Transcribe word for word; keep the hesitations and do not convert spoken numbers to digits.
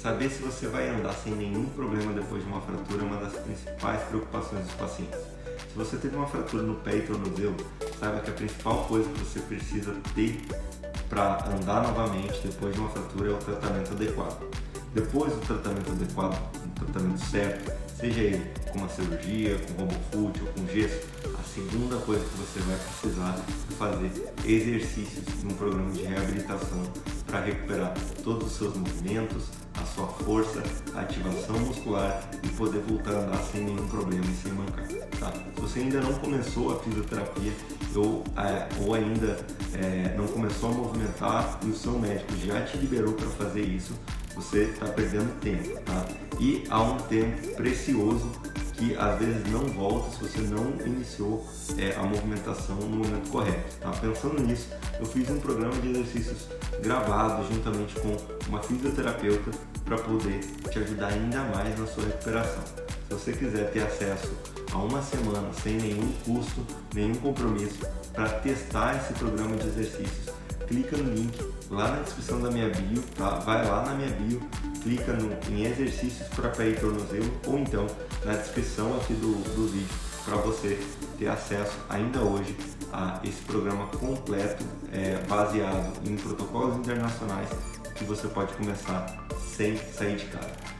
Saber se você vai andar sem nenhum problema depois de uma fratura é uma das principais preocupações dos pacientes. Se você teve uma fratura no pé e tornozelo, saiba que a principal coisa que você precisa ter para andar novamente depois de uma fratura é o tratamento adequado. Depois do tratamento adequado, o tratamento certo, seja ele com uma cirurgia, com RoboFoot ou com gesso, a segunda coisa que você vai precisar é fazer exercícios em um programa de reabilitação para recuperar todos os seus movimentos, a sua força, a ativação muscular e poder voltar a andar sem nenhum problema e sem mancar. Tá? Se você ainda não começou a fisioterapia ou, é, ou ainda é, não começou a movimentar e o seu médico já te liberou para fazer isso, você está perdendo tempo, tá? E há um tempo precioso que às vezes não volta se você não iniciou é, a movimentação no momento correto, tá? Pensando nisso, eu fiz um programa de exercícios gravado juntamente com uma fisioterapeuta para poder te ajudar ainda mais na sua recuperação. Se você quiser ter acesso a uma semana sem nenhum custo, nenhum compromisso para testar esse programa de exercícios, clica no link lá na descrição da minha bio, tá? Vai lá na minha bio, clica no, em exercícios para pé e tornozelo ou então na descrição aqui do, do vídeo para você ter acesso ainda hoje a esse programa completo é, baseado em protocolos internacionais que você pode começar sem sair de casa.